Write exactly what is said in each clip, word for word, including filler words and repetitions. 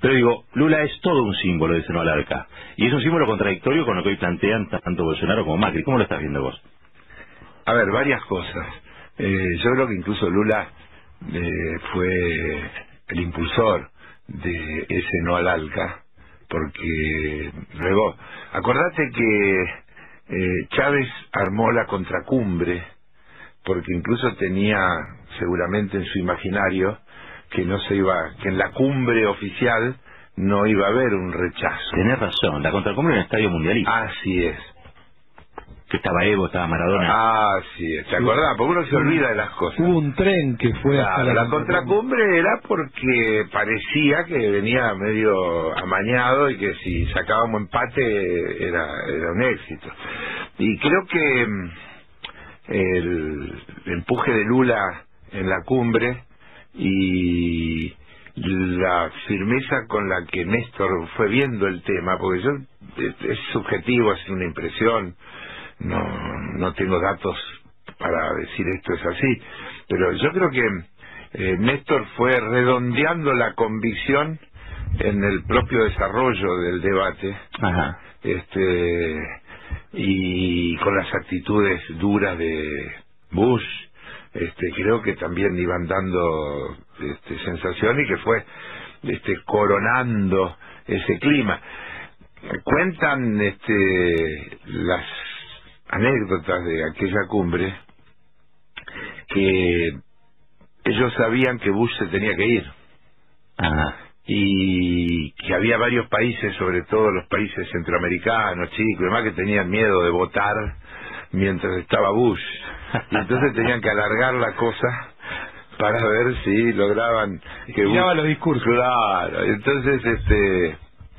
Pero digo, Lula es todo un símbolo, dice Noal Alca, y es un símbolo contradictorio con lo que hoy plantean tanto Bolsonaro como Macri. ¿Cómo lo estás viendo vos? A ver, varias cosas. Eh, yo creo que incluso Lula eh, fue el impulsor de ese Noal Alca, porque luego, acordate que eh, Chávez armó la contracumbre, porque incluso tenía seguramente en su imaginario que no se iba, que en la cumbre oficial no iba a haber un rechazo. Tenés razón, la contracumbre en el Estadio Mundialista. Así es. Que estaba Evo, estaba Maradona. Ah, sí, ¿te acordás? Porque uno se olvida de las cosas. Hubo un tren que fue claro, hasta la, la contracumbre era porque parecía que venía medio amañado y que si sacábamos empate era, era un éxito. Y creo que el empuje de Lula en la cumbre y la firmeza con la que Néstor fue viendo el tema, porque yo es subjetivo, es una impresión, no no tengo datos para decir esto es así, pero yo creo que eh, Néstor fue redondeando la convicción en el propio desarrollo del debate. Ajá. este y con las actitudes duras de Bush, este creo que también iban dando este, sensación y que fue este coronando ese clima. Cuentan este las anécdotas de aquella cumbre que ellos sabían que Bush se tenía que ir. Ajá. Y que había varios países, sobre todo los países centroamericanos, chicos y demás, que tenían miedo de votar mientras estaba Bush, y entonces tenían que alargar la cosa para ver si lograban que Bush... los discursos. Claro, entonces este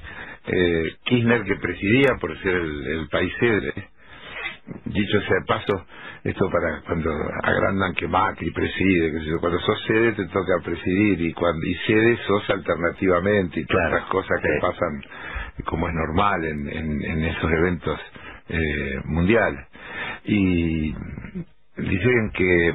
eh, Kirchner, que presidía por ser el, el país sede, dicho sea de paso, esto para cuando agrandan que Macri preside, que cuando sos sede te toca presidir, y cuando y sede sos alternativamente, y todas claro, las cosas que sí. pasan como es normal en, en, en esos eventos eh, mundiales. Y dicen que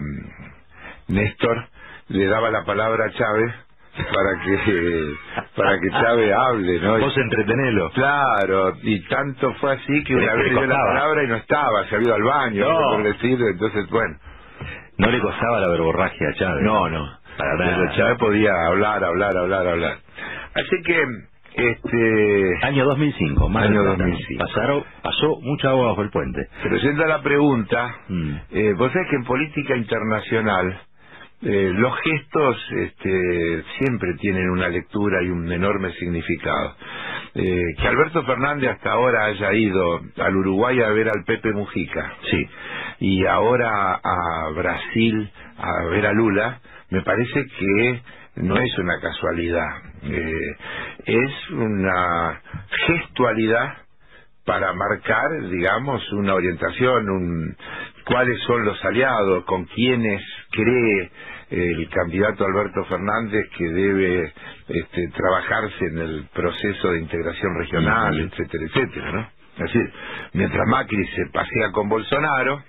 Néstor le daba la palabra a Chávez para que para que Chávez hable, ¿no? Vos entretenelo. Claro, y tanto fue así que una vez le dio la palabra y no estaba, se había ido al baño, no. por decir, entonces, bueno. No le costaba la verborragia a Chávez. No, no. Para Pero nada. Chávez podía hablar, hablar, hablar, hablar. Así que, este... Año dos mil cinco, más Año dos mil cinco. Pasaron, pasó mucha agua bajo el puente. Pero yendo a la pregunta, mm. eh, vos sabés que en política internacional Eh, los gestos este, siempre tienen una lectura y un enorme significado. Eh, que Alberto Fernández hasta ahora haya ido al Uruguay a ver al Pepe Mujica, sí, y ahora a Brasil a ver a Lula, me parece que no es una casualidad, eh, es una gestualidad para marcar, digamos, una orientación, un, cuáles son los aliados, con quienes cree el candidato Alberto Fernández que debe este, trabajarse en el proceso de integración regional, uh-huh. etcétera, etcétera, ¿no? Es decir, mientras Macri se pasea con Bolsonaro,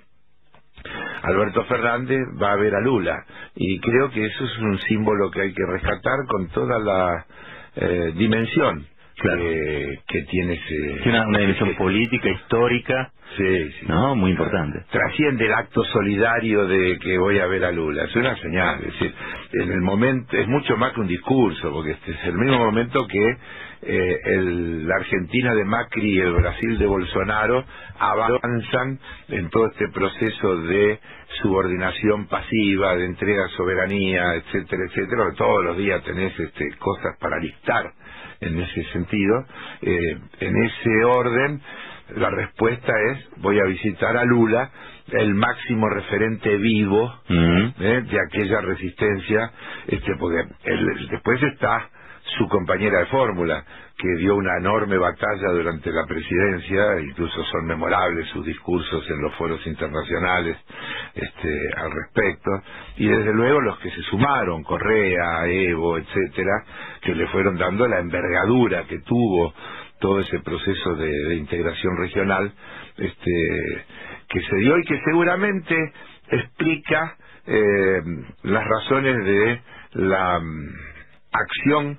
Alberto Fernández va a ver a Lula, y creo que eso es un símbolo que hay que rescatar con toda la eh, dimensión. Claro. Que, que tiene ese... Tiene una, una dimensión ese, política, histórica, sí, sí. ¿no? Muy importante. Trasciende el acto solidario de que voy a ver a Lula, es una señal, es decir, en el momento, es mucho más que un discurso, porque este es el mismo momento que eh, el, la Argentina de Macri y el Brasil de Bolsonaro avanzan en todo este proceso de subordinación pasiva, de entrega de soberanía, etcétera, etcétera, que todos los días tenés este, cosas para listar en ese sentido. Eh, en ese orden, la respuesta es: voy a visitar a Lula, el máximo referente vivo uh-huh. eh, de aquella resistencia, este, porque él, después está su compañera de fórmula, que dio una enorme batalla durante la presidencia, incluso son memorables sus discursos en los foros internacionales este, al respecto, y desde luego los que se sumaron, Correa, Evo, etcétera, que le fueron dando la envergadura que tuvo todo ese proceso de, de integración regional, este, que se dio y que seguramente explica eh, las razones de la um, acción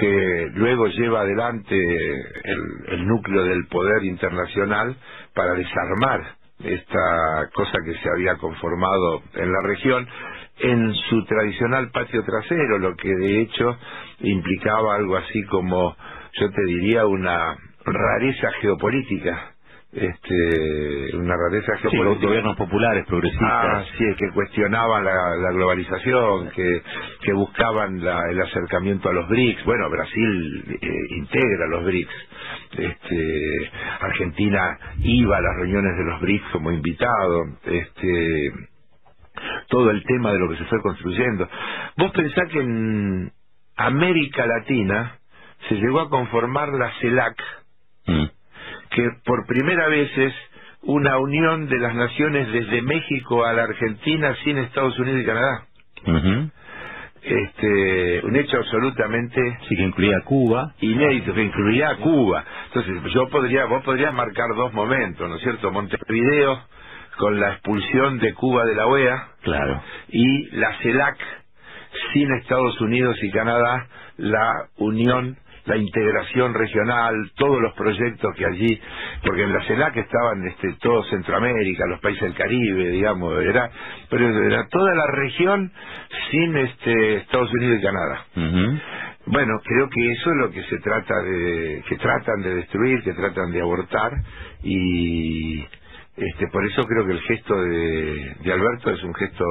que luego lleva adelante el, el núcleo del poder internacional para desarmar esta cosa que se había conformado en la región en su tradicional patio trasero, lo que de hecho implicaba algo así como, yo te diría, una rareza geopolítica. Este, una rareza sí, geopolítica. los gobiernos populares, progresistas. Ah, sí, que cuestionaban la, la globalización, que, que buscaban la, el acercamiento a los BRICS. Bueno, Brasil eh, integra los BRICS. Este, Argentina iba a las reuniones de los BRICS como invitado. Este, todo el tema de lo que se fue construyendo. Vos pensás que en América Latina se llegó a conformar la CELAC, mm. que por primera vez es una unión de las naciones desde México a la Argentina sin Estados Unidos y Canadá. Uh-huh. Este, un hecho absolutamente sí, que incluía a Cuba, inédito, que incluía a Cuba. Entonces, yo podría, vos podrías marcar dos momentos, ¿no es cierto? Montevideo con la expulsión de Cuba de la O E A, claro, y la CELAC sin Estados Unidos y Canadá, la unión, la integración regional, todos los proyectos que allí, porque en la CELAC estaban este, todo Centroamérica, los países del Caribe, digamos, era, pero era toda la región sin este Estados Unidos y Canadá. Uh-huh. Bueno, creo que eso es lo que se trata de, que tratan de destruir, que tratan de abortar, y este por eso creo que el gesto de, de Alberto es un gesto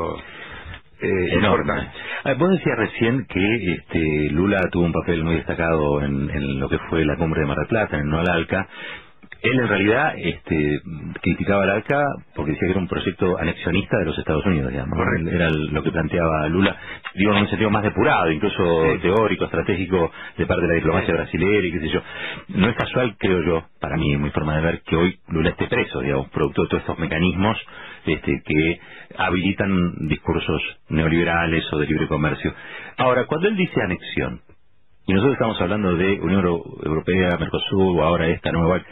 Eh, enorme. Ah, vos decías recién que este, Lula tuvo un papel muy destacado en, en lo que fue la cumbre de Mar del Plata, en el ALCA. Él en realidad este, criticaba al ALCA porque decía que era un proyecto anexionista de los Estados Unidos, digamos. ¿No? Era lo que planteaba Lula, digo, en un sentido más depurado, incluso sí. teórico, estratégico, de parte de la diplomacia brasileña y qué sé yo. No es casual, creo yo, para mí, en mi forma de ver, que hoy Lula esté preso, digamos, producto de todos estos mecanismos este, que habilitan discursos neoliberales o de libre comercio. Ahora, cuando él dice anexión, y nosotros estamos hablando de Unión Europea, Mercosur, o ahora esta nueva,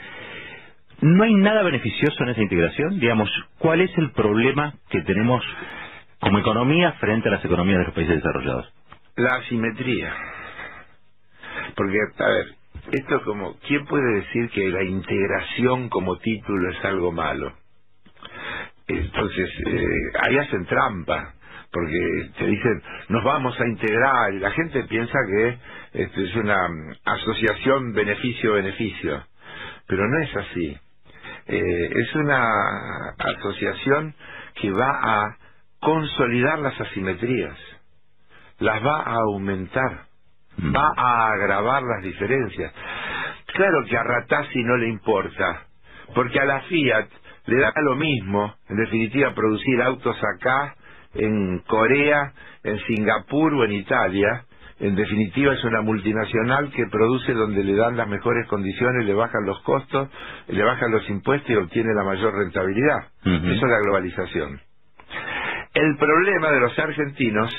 ¿no hay nada beneficioso en esa integración? Digamos, ¿cuál es el problema que tenemos como economía frente a las economías de los países desarrollados? La asimetría. Porque, a ver, esto es como, ¿quién puede decir que la integración como título es algo malo? Entonces, eh, ahí hacen trampa, porque te dicen, nos vamos a integrar, y la gente piensa que este, es una asociación beneficio-beneficio, pero no es así. Eh, es una asociación que va a consolidar las asimetrías, las va a aumentar, mm. va a agravar las diferencias. Claro que a Ratazzi no le importa, porque a la Fiat le da lo mismo, en definitiva, producir autos acá, en Corea, en Singapur o en Italia. En definitiva, es una multinacional que produce donde le dan las mejores condiciones, le bajan los costos, le bajan los impuestos y obtiene la mayor rentabilidad. Uh-huh. Eso es la globalización. El problema de los argentinos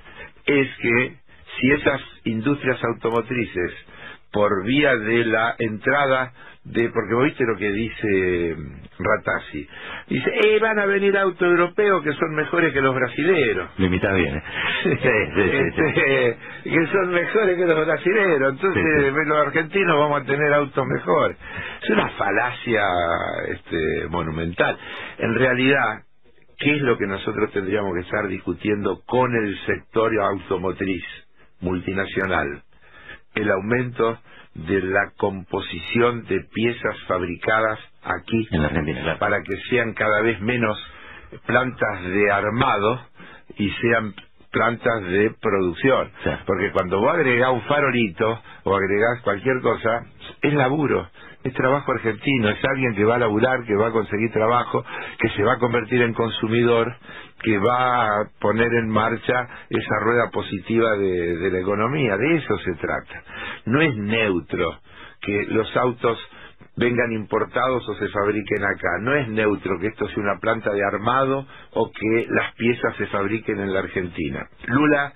es que si esas industrias automotrices, por vía de la entrada de, porque vos viste lo que dice Ratazzi, dice, eh, van a venir autos europeos que son mejores que los brasileros. Lo imitas bien, ¿eh? Sí, sí, sí, este, sí. Que son mejores que los brasileros, entonces sí, sí. los argentinos vamos a tener autos mejores. Es una falacia este, monumental. En realidad, ¿qué es lo que nosotros tendríamos que estar discutiendo con el sector automotriz multinacional? El aumento de la composición de piezas fabricadas aquí en la Argentina, claro, para que sean cada vez menos plantas de armado y sean plantas de producción, sí. Porque cuando vos agregás un farolito o agregás cualquier cosa, es laburo, es trabajo argentino, es alguien que va a laburar, que va a conseguir trabajo, que se va a convertir en consumidor, que va a poner en marcha esa rueda positiva de, de la economía. De eso se trata. No es neutro que los autos vengan importados o se fabriquen acá. No es neutro que esto sea una planta de armado o que las piezas se fabriquen en la Argentina. Lula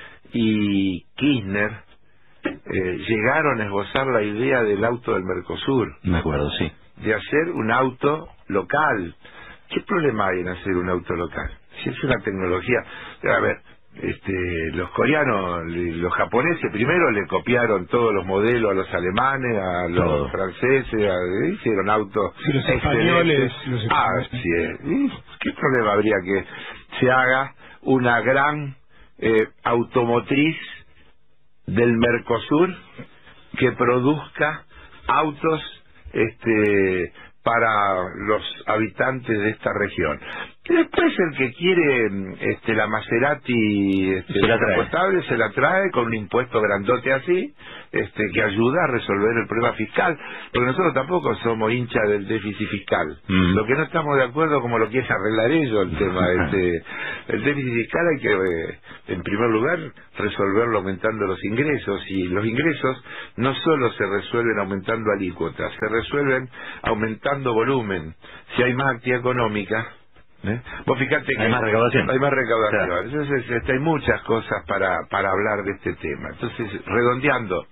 y Kirchner eh, llegaron a esbozar la idea del auto del Mercosur. Me acuerdo, sí. De hacer un auto local. ¿Qué problema hay en hacer un auto local? Si es una tecnología... A ver, este, los coreanos, los japoneses primero le copiaron todos los modelos a los alemanes, a los Todo. franceses, a, hicieron autos sí, los españoles, los españoles. Ah, sí, ¿y qué problema habría que se haga una gran eh, automotriz del Mercosur que produzca autos este para los habitantes de esta región? Y después el que quiere este la Maserati este, se la trae. potable se la trae con un impuesto grandote así, este que ayuda a resolver el problema fiscal, porque nosotros tampoco somos hinchas del déficit fiscal. Mm. Lo que no estamos de acuerdo como lo quieren arreglar ellos el tema este el déficit fiscal hay que eh, en primer lugar resolverlo aumentando los ingresos, y los ingresos no solo se resuelven aumentando alícuotas, se resuelven aumentando volumen. Si hay más actividad económica, ¿eh? Vos fíjate que hay más recaudación. Hay más recaudación. Claro. Entonces este, hay muchas cosas para, para hablar de este tema. Entonces, redondeando,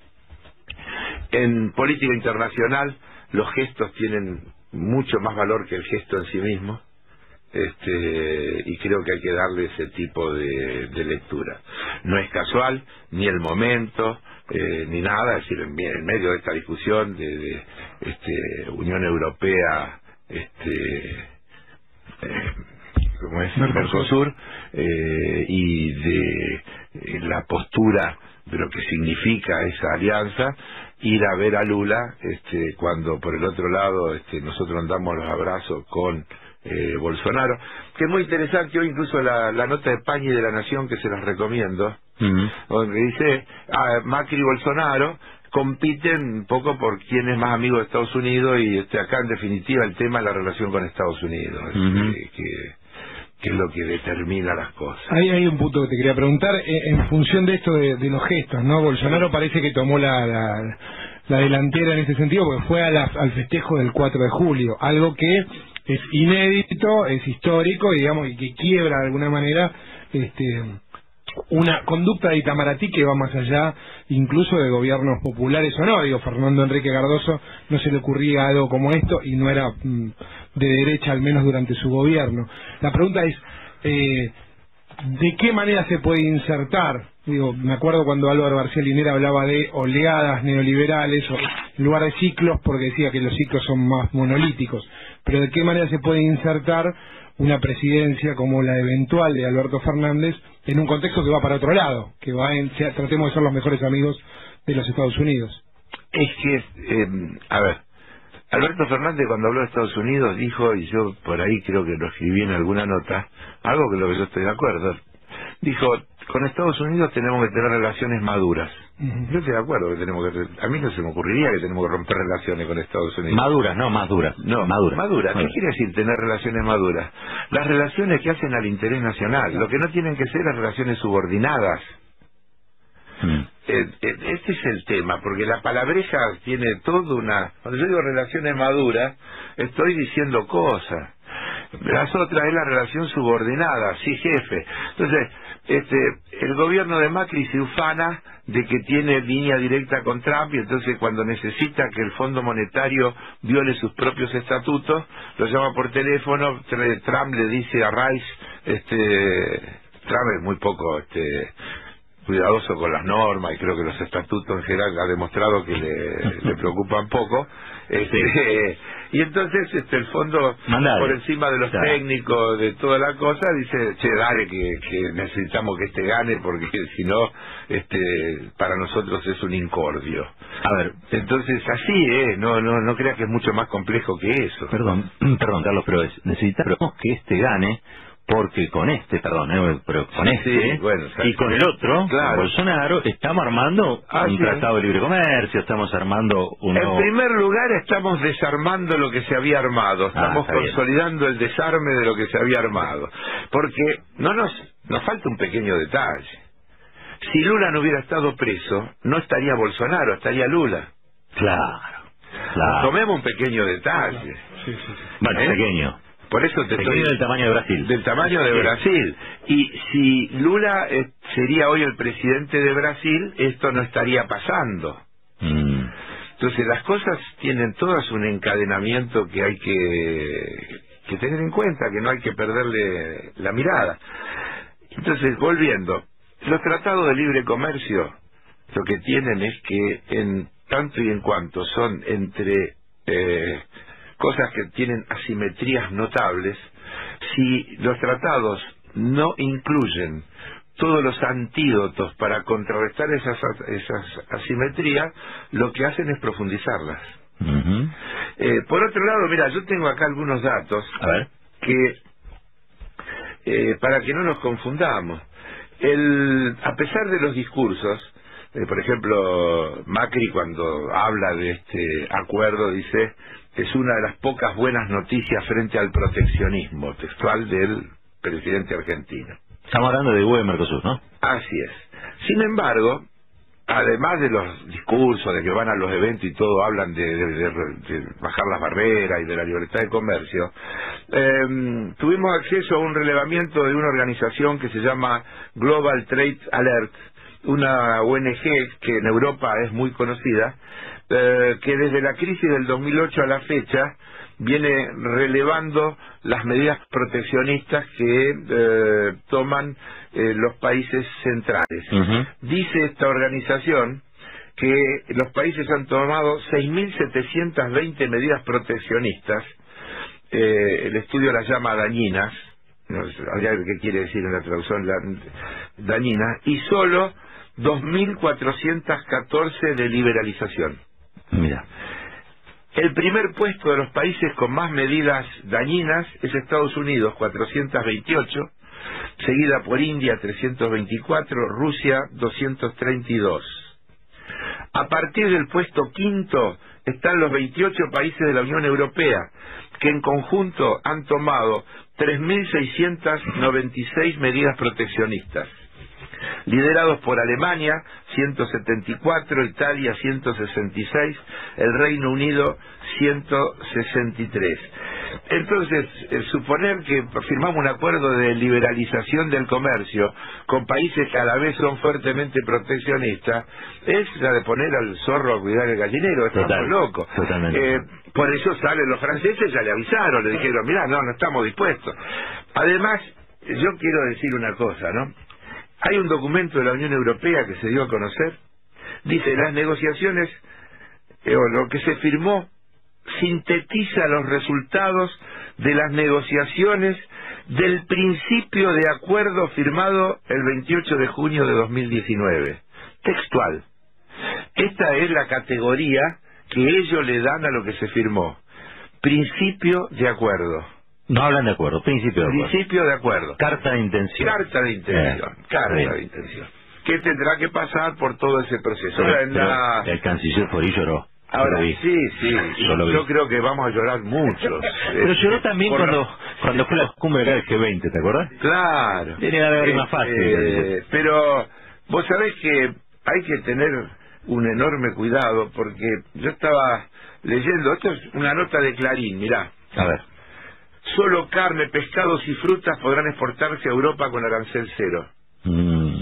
en política internacional los gestos tienen mucho más valor que el gesto en sí mismo. Este, y creo que hay que darle ese tipo de, de lectura. No es casual, ni el momento, eh, ni nada, es decir, en, en medio de esta discusión de, de este, Unión Europea, este, eh, como es Mercosur, eh, y de eh, la postura de lo que significa esa alianza, ir a ver a Lula, este, cuando por el otro lado este, nosotros andamos los abrazos con Eh, Bolsonaro, que es muy interesante hoy incluso la, la nota de Pañi de La Nación, que se las recomiendo, uh-huh. donde dice ah, Macri y Bolsonaro compiten un poco por quién es más amigo de Estados Unidos, y este, acá en definitiva el tema es la relación con Estados Unidos, uh-huh. que, que, que es lo que determina las cosas. Ahí hay un punto que te quería preguntar, en, en función de esto de, de los gestos, ¿no? Bolsonaro parece que tomó la, la, la delantera en ese sentido, porque fue a la, al festejo del cuatro de julio, algo que es inédito, es histórico, digamos, y que quiebra de alguna manera este, una conducta de Itamaraty que va más allá incluso de gobiernos populares o no. Digo, Fernando Enrique Cardoso no se le ocurría algo como esto y no era mm, de derecha, al menos durante su gobierno. La pregunta es, eh, ¿de qué manera se puede insertar? Digo, me acuerdo cuando Álvaro García Linera hablaba de oleadas neoliberales o en lugar de ciclos, porque decía que los ciclos son más monolíticos, pero ¿de qué manera se puede insertar una presidencia como la eventual de Alberto Fernández en un contexto que va para otro lado, que va en, sea, tratemos de ser los mejores amigos de los Estados Unidos? Es que, eh, a ver, Alberto Fernández cuando habló de Estados Unidos dijo, y yo por ahí creo que lo escribí en alguna nota, algo que lo que yo estoy de acuerdo, dijo, con Estados Unidos tenemos que tener relaciones maduras. Uh-huh. Yo estoy de acuerdo que tenemos que, a mí no se me ocurriría que tenemos que romper relaciones con Estados Unidos. Maduras, no, más duras. No, maduras. Maduras. ¿Qué quiere decir tener relaciones maduras? Las relaciones que hacen al interés nacional, lo que no tienen que ser las relaciones subordinadas. Mm. Eh, eh, este es el tema, porque la palabreja tiene toda una... Cuando yo digo relaciones maduras, estoy diciendo cosas. Las otras es la relación subordinada, sí jefe. Entonces, este, el gobierno de Macri se ufana de que tiene línea directa con Trump, y entonces cuando necesita que el Fondo Monetario viole sus propios estatutos, lo llama por teléfono, Trump le dice a Rice, este, Trump es muy poco este, cuidadoso con las normas, y creo que los estatutos en general ha demostrado que le, le preocupan poco, este, y entonces este el fondo Mandale. por encima de los claro. técnicos, de toda la cosa, dice, che, dale que, que necesitamos que este gane, porque si no este para nosotros es un incordio. A ver, entonces así es, no no no creas que es mucho más complejo que eso. Perdón, perdón Carlos, pero es, necesitamos que este gane, porque con este, perdón, eh, pero con sí, este sí, bueno, y con el otro, claro. con Bolsonaro, estamos armando ah, un sí. tratado de libre comercio, estamos armando un En nuevo... primer lugar, estamos desarmando lo que se había armado, estamos ah, consolidando bien. el desarme de lo que se había armado, porque no nos nos falta un pequeño detalle. Si Lula no hubiera estado preso, no estaría Bolsonaro, estaría Lula. Claro, claro. Tomemos un pequeño detalle. Sí, sí, sí. Bueno, ¿Eh? pequeño. Por eso te estoy... del tamaño de Brasil. Del tamaño de Brasil. Y si Lula eh, sería hoy el presidente de Brasil, esto no estaría pasando. Mm. Entonces las cosas tienen todas un encadenamiento que hay que, que tener en cuenta, que no hay que perderle la mirada. Entonces, volviendo, los tratados de libre comercio lo que tienen es que en tanto y en cuanto son entre eh, cosas que tienen asimetrías notables, si los tratados no incluyen todos los antídotos para contrarrestar esas, esas asimetrías, lo que hacen es profundizarlas. Uh-huh. Eh, por otro lado, mira, yo tengo acá algunos datos A ver. que, eh, para que no nos confundamos, el, a pesar de los discursos, eh, por ejemplo, Macri cuando habla de este acuerdo dice, es una de las pocas buenas noticias frente al proteccionismo, textual del presidente argentino. Estamos hablando de U E Mercosur, ¿no? Así es. Sin embargo, además de los discursos de que van a los eventos y todo, hablan de, de, de, de bajar las barreras y de la libertad de comercio, eh, tuvimos acceso a un relevamiento de una organización que se llama Global Trade Alert, una O N G que en Europa es muy conocida, eh, que desde la crisis del dos mil ocho a la fecha viene relevando las medidas proteccionistas que eh, toman eh, los países centrales. Uh-huh. Dice esta organización que los países han tomado seis mil setecientas veinte medidas proteccionistas, eh, el estudio las llama dañinas, no sé qué quiere decir en la traducción la, dañinas, y solo dos mil cuatrocientas catorce de liberalización. Mira. El primer puesto de los países con más medidas dañinas es Estados Unidos, cuatrocientas veintiocho, seguida por India, trescientos veinticuatro, Rusia, doscientos treinta y dos. A partir del puesto quinto están los veintiocho países de la Unión Europea, que en conjunto han tomado tres mil seiscientas noventa y seis medidas proteccionistas, liderados por Alemania, ciento setenta y cuatro, Italia, ciento sesenta y seis, el Reino Unido, ciento sesenta y tres. Entonces, eh, suponer que firmamos un acuerdo de liberalización del comercio con países que a la vez son fuertemente proteccionistas, es la de poner al zorro a cuidar el gallinero, estamos Total, locos. Totalmente. Eh, por eso salen los franceses, ya le avisaron, le dijeron, mirá, no, no estamos dispuestos. Además, yo quiero decir una cosa, ¿no? Hay un documento de la Unión Europea que se dio a conocer, dice, las negociaciones, eh, o lo que se firmó, sintetiza los resultados de las negociaciones del principio de acuerdo firmado el veintiocho de junio de dos mil diecinueve. Textual. Esta es la categoría que ellos le dan a lo que se firmó. Principio de acuerdo. No hablan de acuerdo, principio de acuerdo. Principio de acuerdo. Carta de intención. Carta de intención. Eh, carta bien. de intención. Que tendrá que pasar por todo ese proceso. Pero, Ahora, en pero la... el canciller por ahí lloró. Ahora, Yo lo vi. sí, sí, Yo lo vi. yo creo que vamos a llorar mucho. Pero lloró también Por- cuando cuando fue la cumbre del G veinte, ¿te acuerdas? Claro. Tiene que haber más Este, fácil. pero vos sabés que hay que tener un enorme cuidado, porque yo estaba leyendo, esto es una nota de Clarín, mirá. A ver. Solo carne, pescados y frutas podrán exportarse a Europa con arancel cero. Mm.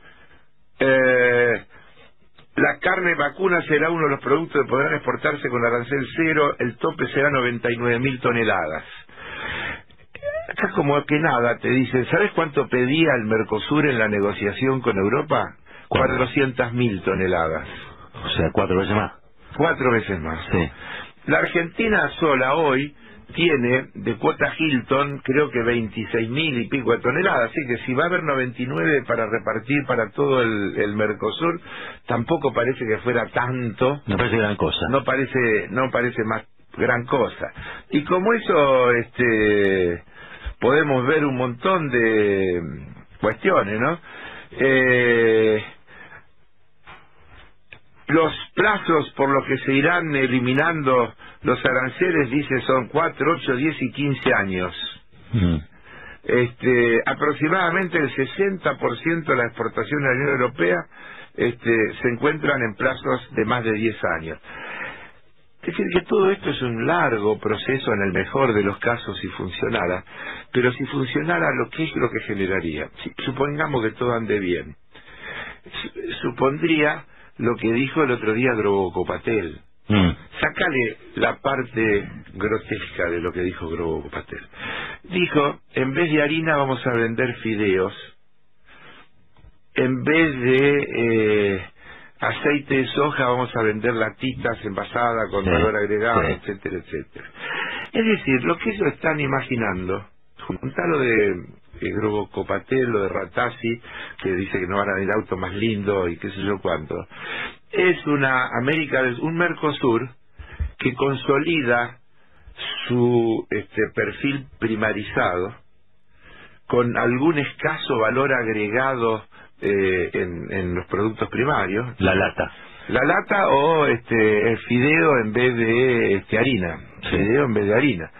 Eh, la carne vacuna será uno de los productos que podrán exportarse con arancel cero, el tope será noventa y nueve mil toneladas. Acá como que nada te dicen, ¿sabes cuánto pedía el Mercosur en la negociación con Europa? ¿Cuánto? cuatrocientas mil toneladas. O sea, cuatro veces más. Cuatro veces más. Sí. La Argentina sola hoy tiene de cuota Hilton creo que veintiséis mil y pico de toneladas, así que si va a haber noventa y nueve para repartir para todo el, el Mercosur, tampoco parece que fuera tanto, No parece gran cosa. no parece no parece más gran cosa. Y como eso este podemos ver un montón de cuestiones, ¿no? Eh, los plazos por los que se irán eliminando los aranceles, dice, son cuatro, ocho, diez y quince años. Mm. Este, aproximadamente el sesenta por ciento de la exportación de la Unión Europea este, se encuentran en plazos de más de diez años. Es decir, que todo esto es un largo proceso en el mejor de los casos si funcionara, pero si funcionara, ¿lo que es lo que generaría? Si, supongamos que todo ande bien. Su- supondría lo que dijo el otro día Grobo Patel. Mm. Sácale la parte grotesca de lo que dijo Grobo Patel. Dijo, en vez de harina vamos a vender fideos. en vez de eh, aceite de soja vamos a vender latitas envasadas con sí, valor agregado, sí. etcétera, etcétera. Es decir, lo que ellos están imaginando, juntalo de eh, Grobo Copatel, lo de Ratazzi, que dice que no van a ir autos más lindos y qué sé yo cuánto, es una América, un Mercosur que consolida su este perfil primarizado con algún escaso valor agregado eh, en, en los productos primarios. La lata. La lata o este el fideo en vez de este harina. Sí. Fideo en vez de harina.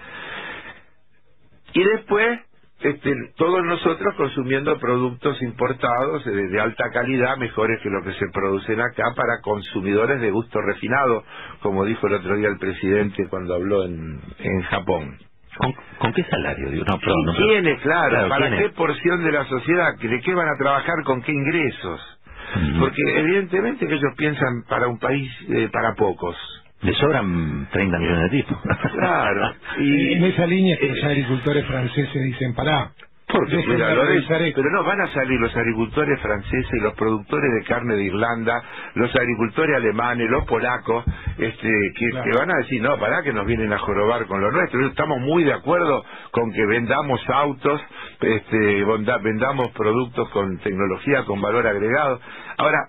Y después este, todos nosotros consumiendo productos importados de, de alta calidad, mejores que lo que se producen acá, para consumidores de gusto refinado, como dijo el otro día el presidente cuando habló en, en Japón. ¿Con, ¿Con qué salario? Digo, no, perdón, no, ¿Quiénes? Claro, claro, ¿para ¿quién qué es? porción de la sociedad? ¿De qué van a trabajar? ¿Con qué ingresos? Uh-huh. Porque evidentemente que ellos piensan para un país, eh, para pocos. Le sobran treinta millones de tipos. Claro. Y en esa línea es que los agricultores franceses dicen, pará, porque mira, lo de, pero no, van a salir los agricultores franceses y los productores de carne de Irlanda, los agricultores alemanes, los polacos, este, que, claro. que van a decir, no, pará, que nos vienen a jorobar con lo nuestro. Estamos muy de acuerdo con que vendamos autos, este, vendamos productos con tecnología, con valor agregado. Ahora,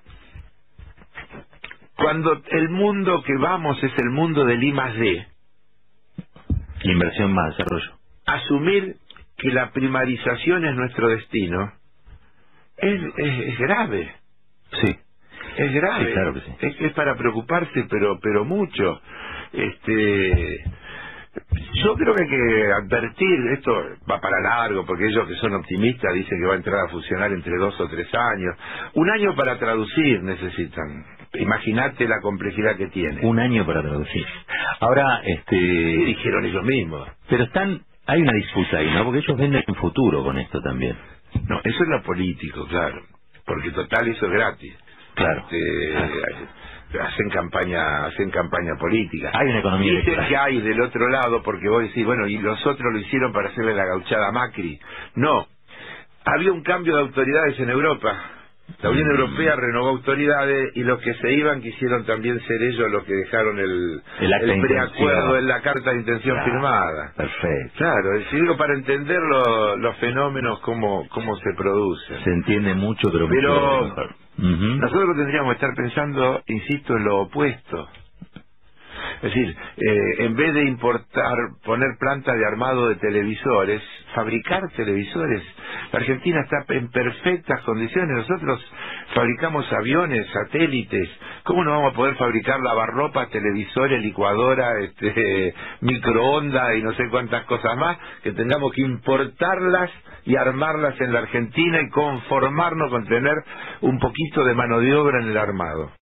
cuando el mundo que vamos es el mundo del I más D, inversión más desarrollo, asumir que la primarización es nuestro destino es, es, es grave. Sí, es grave. Sí, claro que sí. Es, es para preocuparse, pero pero mucho. Este, yo creo que hay que advertir, esto va para largo, porque ellos que son optimistas dicen que va a entrar a funcionar entre dos o tres años. Un año para traducir necesitan. Imagínate la complejidad que tiene. Un año para traducir. Ahora, este... Sí, dijeron ellos mismos. Pero están... Hay una disputa ahí, ¿no? Porque ellos venden un futuro con esto también. No, eso es lo político, claro. Porque total eso es gratis. Claro. Este, claro. Hacen campaña, hacen campaña política. Hay una economía. Dicen que hay del otro lado, porque vos decís, bueno, y los otros lo hicieron para hacerle la gauchada a Macri. No. Había un cambio de autoridades en Europa. La Unión mm. Europea renovó autoridades y los que se iban quisieron también ser ellos los que dejaron el, el, el preacuerdo en la carta de intención claro. firmada. Perfecto. Claro, es decir, para entender lo, los fenómenos, cómo, cómo se producen. Se entiende mucho, pero, pero mucho mejor. Uh-huh. Nosotros tendríamos que estar pensando, insisto, en lo opuesto. Es decir, eh, en vez de importar, poner planta de armado de televisores, fabricar televisores. La Argentina está en perfectas condiciones. Nosotros fabricamos aviones, satélites. ¿Cómo no vamos a poder fabricar lavarropas, televisores, licuadora, este, microondas y no sé cuántas cosas más, que tengamos que importarlas y armarlas en la Argentina y conformarnos con tener un poquito de mano de obra en el armado?